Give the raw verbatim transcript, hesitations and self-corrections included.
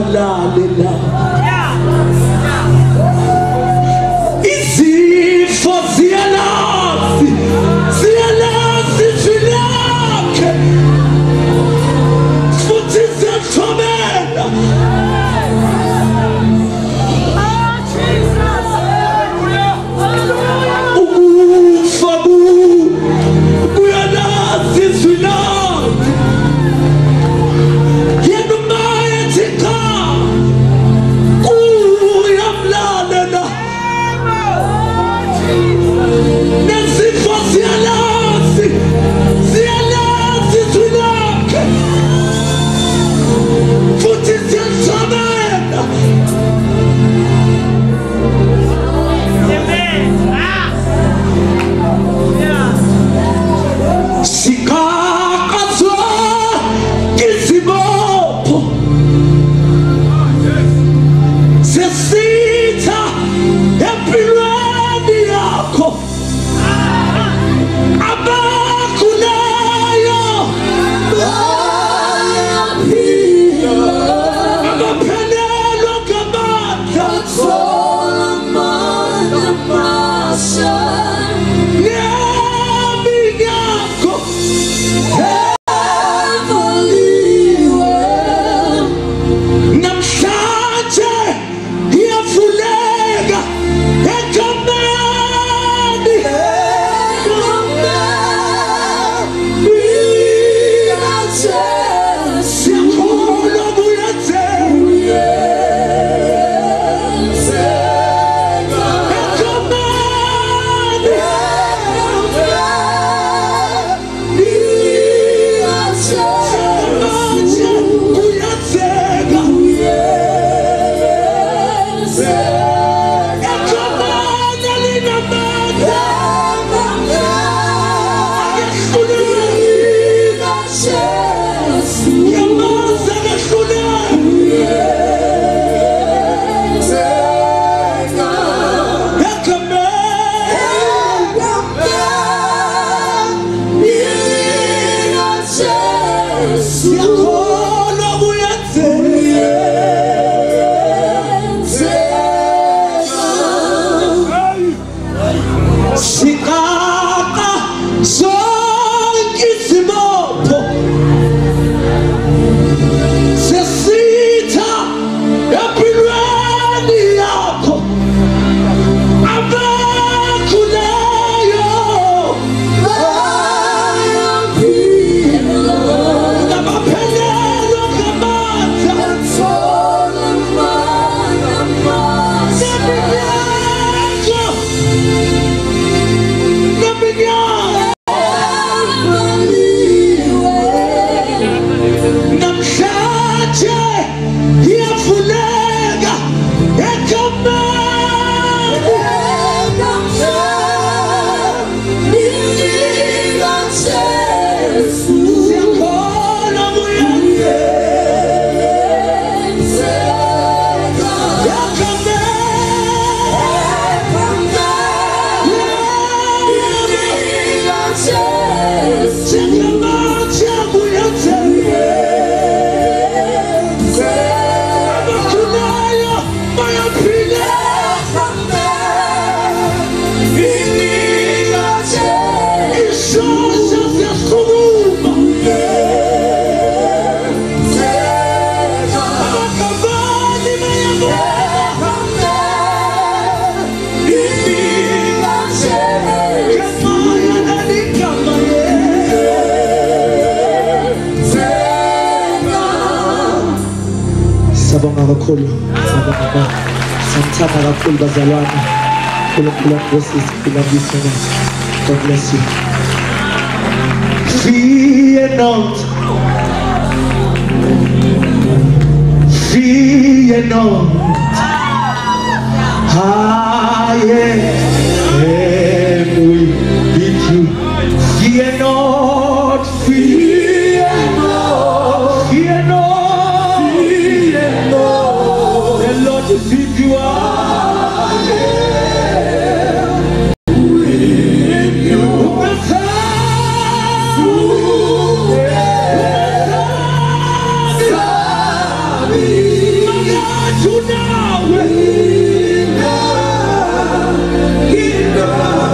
uyamlalela. Izifo ziyalazi, ziyalazi zilakhe, futhi ziyathobela. Ukufa kuyalazi zilakhe. Yena umayethi cha, uyamlalela. Nezifo ziyalazi, ziyalazi zilakhe, futhi ziyathobela. Sikaqazwa izibopho sesitha empilweni yakho. Abakulayo abaphelelwa ngamandla, neminyako namhlanje iyavuleka egameni. Siyakholwa kuyenzeka egameni. Manje kuyenzeka egameni elinamandla. Yamazi akahluleli egameni. Siyakholwa kuyenzeka. Siqaqa zonke izibopho sesitha empilweni yakho. Abakulayo abaphelelwa ngamandla, neminyako, neminyako namhlanje iyavuleka egameni. Siyakholwa kuyenzeka egameni. Njengamanje kuyenzeka. Abakulayo bayaphila. Isosha siyasukuma. Abagabani bayabuka. Kemaya nalikamaye. Sabonga kakhulu, sabonga kakhulu. Samthanda kakhulu bazalwane. uNkulunkulu angibusise ngilambise nazo. God bless you. Fear not, fear not. I am with you. Fear not, fear not, fear not, fear not. The Lord is with you. Tunawe, Kingdom.